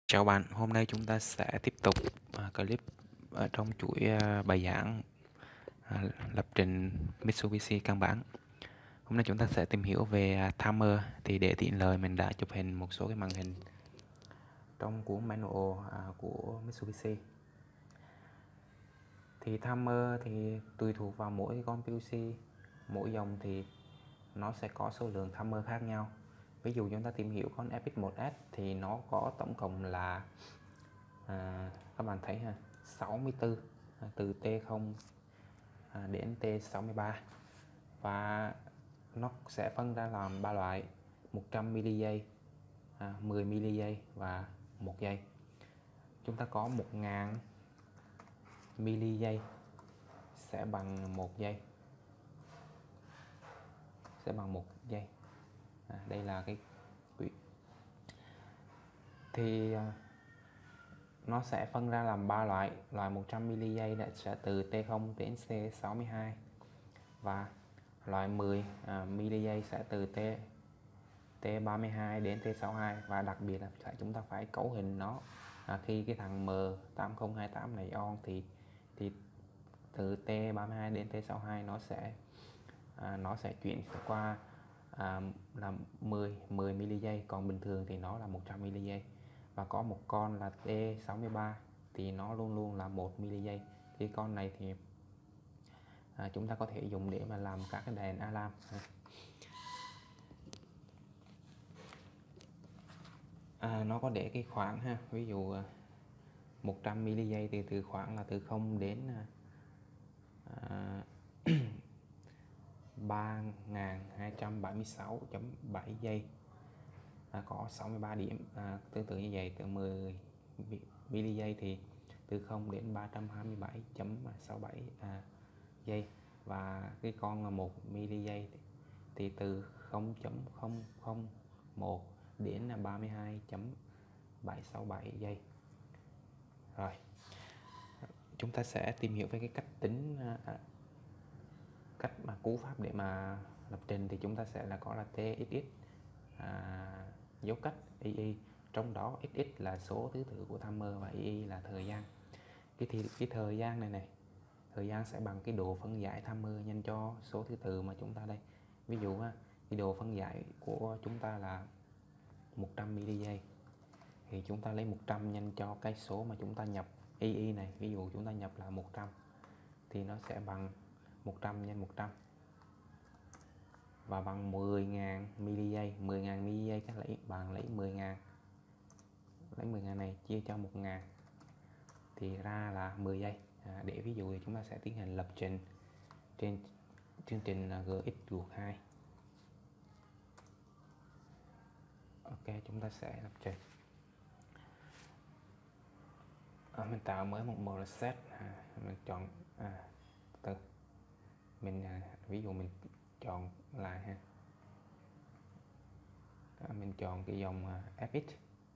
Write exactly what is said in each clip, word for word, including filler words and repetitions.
Chào bạn, hôm nay chúng ta sẽ tiếp tục à, clip ở trong chuỗi à, bài giảng à, lập trình Mitsubishi căn bản. Hôm nay chúng ta sẽ tìm hiểu về à, timer. Thì để tiện lợi mình đã chụp hình một số cái màn hình trong cuốn manual à, của Mitsubishi. Thì timer thì tùy thuộc vào mỗi con pê lờ xê, mỗi dòng thì nó sẽ có số lượng timer khác nhau. Ví dụ chúng ta tìm hiểu con ép ích một ét thì nó có tổng cộng là à, các bạn thấy ha, sáu mươi tư à, từ T không à, đến T sáu mươi ba, và nó sẽ phân ra làm ba loại: một trăm mi-li giây, à, mười mi-li giây và một giây. Chúng ta có một nghìn mi-li giây sẽ bằng một giây, sẽ bằng một giây. À, đây là cái thì à, nó sẽ phân ra làm ba loại. Loại một trăm mi-li giây sẽ từ T không đến T sáu mươi hai, và loại mười à, mi-li giây sẽ từ T T ba mươi hai đến T sáu mươi hai. Và đặc biệt là chúng ta phải cấu hình nó. À, khi cái thằng M tám không hai tám này on thì thì từ T ba mươi hai đến T sáu mươi hai nó sẽ à, nó sẽ chuyển qua à, là mười mi-li giây, còn bình thường thì nó là một trăm mi-li giây. Và có một con là T sáu mươi ba thì nó luôn luôn là một mi-li giây. Thì con này thì à, chúng ta có thể dùng để mà làm các cái đèn alarm. À, nó có để cái khoảng ha, ví dụ một trăm mi-li giây thì từ khoảng là từ không đến à, ba nghìn hai trăm bảy mươi sáu phẩy bảy giây, à, có sáu mươi ba điểm. À, tương tự như vậy, từ mười mi-li giây thì từ không đến ba trăm hai mươi bảy phẩy sáu bảy à, giây. Và cái con một mi-li giây thì, thì từ không phẩy không không một đến ba mươi hai phẩy bảy sáu bảy giây. Rồi chúng ta sẽ tìm hiểu về cái cách tính à, cách mà cú pháp để mà lập trình. Thì chúng ta sẽ là có là txx à, dấu cách i i, trong đó xx là số thứ tự của timer và i i là thời gian. Cái thì cái thời gian này này thời gian sẽ bằng cái độ phân giải timer nhân cho số thứ tự mà chúng ta đây. Ví dụ ha, cái độ phân giải của chúng ta là một trăm mi-li giây, thì chúng ta lấy một trăm nhân cho cái số mà chúng ta nhập i i này. Ví dụ chúng ta nhập là một trăm thì nó sẽ bằng một trăm nhân một trăm và bằng mười nghìn mi-li giây. mười nghìn mi-li giây chắc lấy bạn lấy mười nghìn, lấy mười nghìn này chia cho một nghìn thì ra là mười giây. À, để ví dụ thì chúng ta sẽ tiến hành lập trình trên chương trình giê ích ruột hai. Ok, chúng ta sẽ lập trình. À, mình tạo mới một model set. À, mình chọn à, từ mình à, ví dụ mình chọn lại ha. À, mình chọn cái dòng à, ép ích.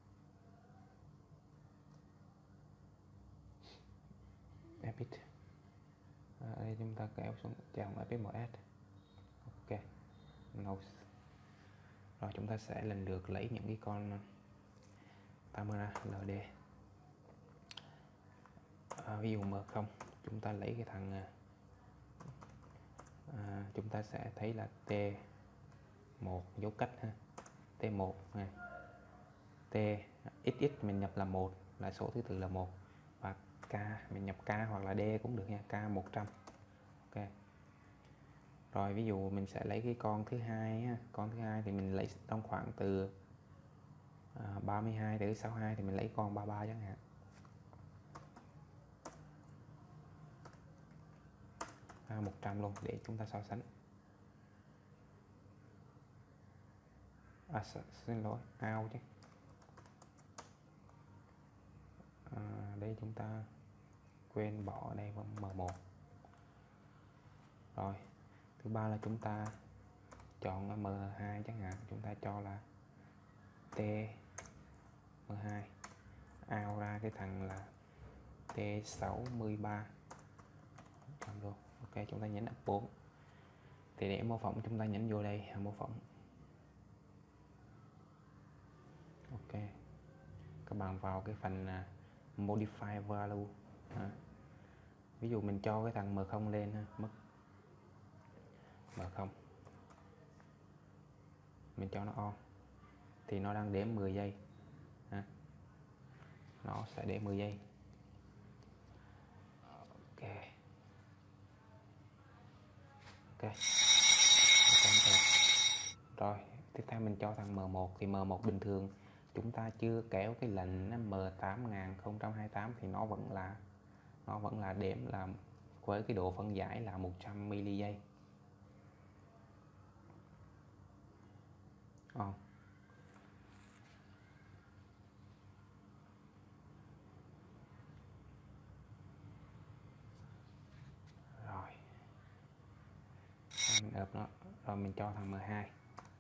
ép ích. À, đây chúng ta kéo xuống dòng ép ích một ét. Ok, no. Rồi chúng ta sẽ lần lượt lấy những cái con camera lờ đê. À, ví dụ M không, chúng ta lấy cái thằng à, chúng ta sẽ thấy là T một dấu cách ha, T một này, T xx mình nhập là một, là số thứ tự là một, và K mình nhập K hoặc là D cũng được nha, K một trăm. Ok. Rồi ví dụ mình sẽ lấy cái con thứ hai ha. Con thứ hai thì mình lấy trong khoảng từ à, ba mươi hai tới sáu mươi hai thì mình lấy con ba mươi ba chẳng hạn. À, một trăm luôn để chúng ta so sánh. À, xin lỗi, out chứ. À, đây chúng ta quên bỏ đây bằng M một. Rồi thứ ba là chúng ta chọn M hai chẳng hạn, chúng ta cho là T M hai, out ra cái thằng là T sáu mươi ba. Chọn luôn. Ok, chúng ta nhấn ép bốn. Thì để mô phỏng chúng ta nhấn vô đây, mô phỏng. Ok, các bạn vào cái phần à, modify value à. Ví dụ mình cho cái thằng M không lên ha, mất M không, mình cho nó on thì nó đang đếm mười giây ha. Nó sẽ để mười giây. Ok ok rồi, tiếp theo mình cho thằng M một thì M một bình thường chúng ta chưa kéo cái lệnh M tám không hai tám thì nó vẫn là nó vẫn là đếm là với cái độ phân giải là một trăm mi-li giây. Oh. Rồi mình ợp nó, rồi mình cho thằng M hai.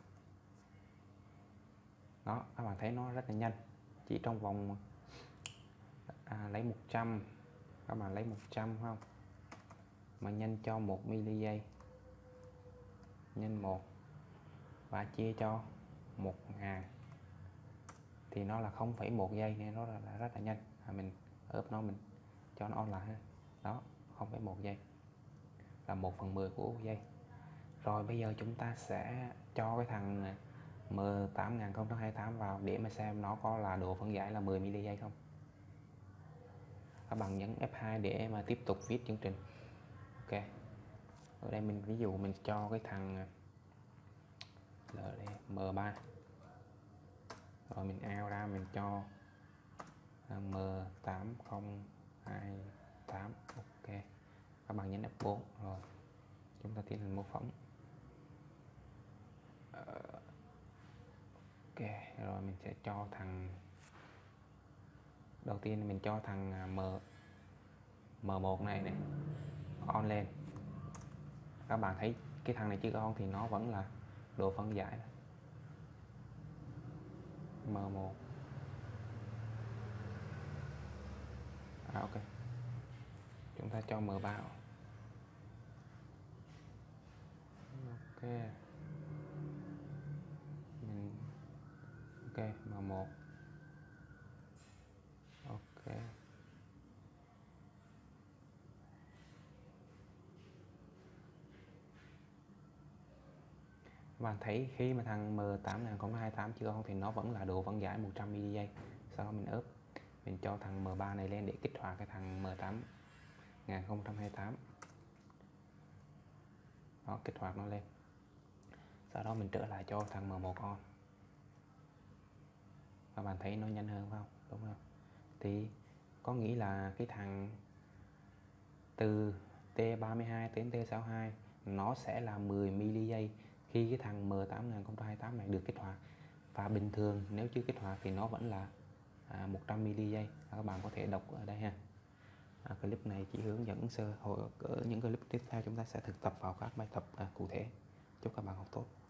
Đó, các bạn thấy nó rất là nhanh, chỉ trong vòng à, lấy một trăm, các bạn lấy một trăm không mà nhân cho một mi-li giây nhân một và chia cho một ngàn thì nó là không phẩy một giây nên nó là, là rất là nhanh. À, mình ướp nó, mình cho nó on lại ha. Đó, không phẩy một giây là một phần mười của giây. Rồi bây giờ chúng ta sẽ cho cái thằng M tám không hai tám vào để mà xem nó có là độ phân giải là mười mi-li giây không. Các bạn nhấn F hai để mà tiếp tục viết chương trình. Ok, ở đây mình ví dụ mình cho cái thằng M ba, rồi mình out ra, mình cho M tám không hai tám. Ok, các bạn nhấn F bốn rồi chúng ta tiến hành mô phỏng. Ok, rồi mình sẽ cho thằng đầu tiên mình cho thằng M M một này này on lên. Các bạn thấy cái thằng này chưa on thì nó vẫn là độ phân giải M một. À, ok, chúng ta cho M ba. Ok, mình ok M một. Ok, các bạn thấy khi mà thằng M tám không hai tám chưa on thì nó vẫn là độ phân giải một trăm mi-li giây. Sau đó mình ướp, mình cho thằng M ba này lên để kích hoạt cái thằng M tám không hai tám. Đó, kích hoạt nó lên. Sau đó mình trở lại cho thằng M một on. Các bạn thấy nó nhanh hơn phải không? Đúng không? Thì có nghĩa là cái thằng từ T ba mươi hai đến T sáu mươi hai nó sẽ là mười mi-li giây khi cái thằng M tám không hai tám này được kích hoạt. Và bình thường nếu chưa kích hoạt thì nó vẫn là à, một trăm mi-li giây. Các bạn có thể đọc ở đây ha. À, clip này chỉ hướng dẫn sơ hội, ở những clip tiếp theo chúng ta sẽ thực tập vào các bài tập à, cụ thể. Chúc các bạn học tốt.